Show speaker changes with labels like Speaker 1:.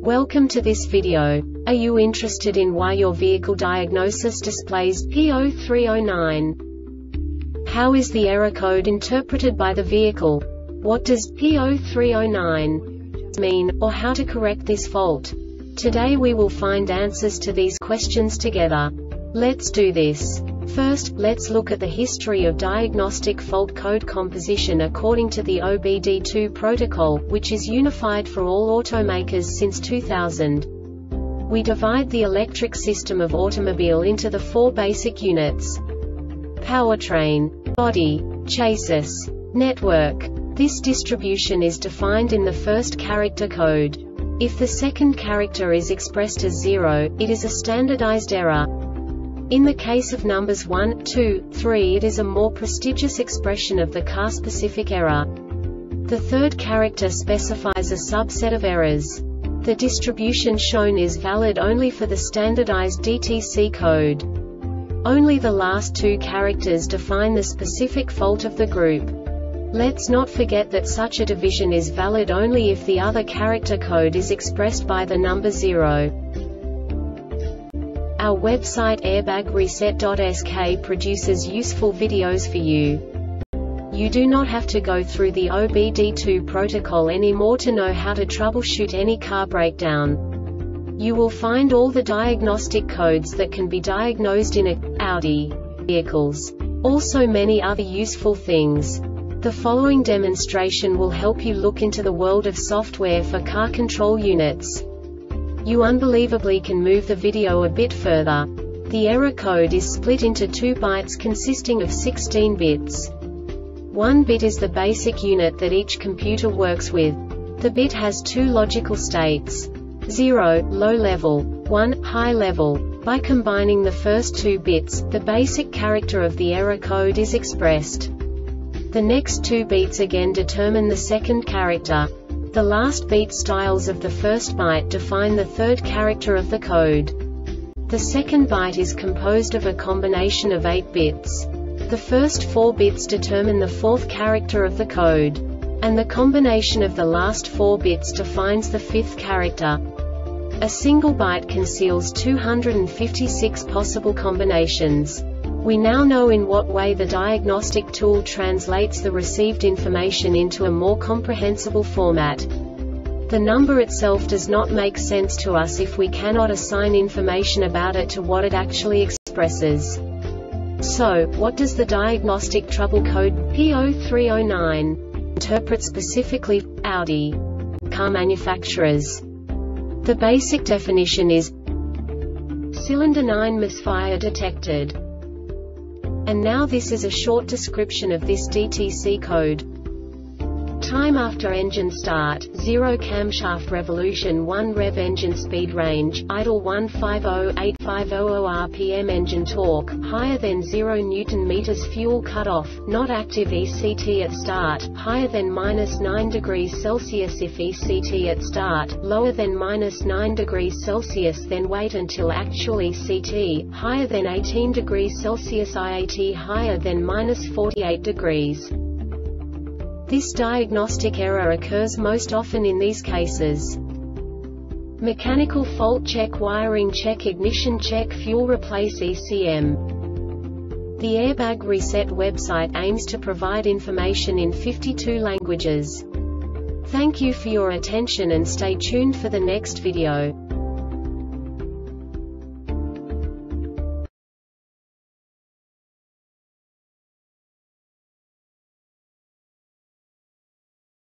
Speaker 1: Welcome to this video. Are you interested in why your vehicle diagnosis displays P0309? How is the error code interpreted by the vehicle? What does P0309 mean, or how to correct this fault? Today we will find answers to these questions together. Let's do this. First, let's look at the history of diagnostic fault code composition according to the OBD2 protocol, which is unified for all automakers since 2000. We divide the electric system of automobile into the four basic units: powertrain, body, chassis, network. This distribution is defined in the first character code. If the second character is expressed as 0, it is a standardized error. In the case of numbers 1, 2, 3, it is a more prestigious expression of the car-specific error. The third character specifies a subset of errors. The distribution shown is valid only for the standardized DTC code. Only the last two characters define the specific fault of the group. Let's not forget that such a division is valid only if the other character code is expressed by the number 0. Our website airbagreset.sk produces useful videos for you. You do not have to go through the OBD2 protocol anymore to know how to troubleshoot any car breakdown. You will find all the diagnostic codes that can be diagnosed in Audi vehicles. Also many other useful things. The following demonstration will help you look into the world of software for car control units. You unbelievably can move the video a bit further. The error code is split into 2 bytes consisting of 16 bits. 1 bit is the basic unit that each computer works with. The bit has 2 logical states: 0, low level, 1, high level. By combining the first 2 bits, the basic character of the error code is expressed. The next 2 beats again determine the second character. The last beat styles of the first byte define the third character of the code. The second byte is composed of a combination of 8 bits. The first 4 bits determine the fourth character of the code. And the combination of the last 4 bits defines the fifth character. A single byte conceals 256 possible combinations. We now know in what way the diagnostic tool translates the received information into a more comprehensible format. The number itself does not make sense to us if we cannot assign information about it to what it actually expresses. So, what does the diagnostic trouble code P0309 interpret specifically for Audi car manufacturers? The basic definition is cylinder 9 misfire detected. And now this is a short description of this DTC code. Time after engine start, 0 camshaft revolution 1 rev engine speed range, idle 150-8500 rpm engine torque, higher than 0 Nm fuel cutoff, not active ECT at start, higher than -9 degrees Celsius if ECT at start, lower than -9 degrees Celsius then wait until actual ECT, higher than 18 degrees Celsius IAT higher than -48 degrees. This diagnostic error occurs most often in these cases: mechanical fault check, wiring check, ignition check, fuel replace, ECM. The Airbag Reset website aims to provide information in 52 languages. Thank you for your attention and stay tuned for the next video.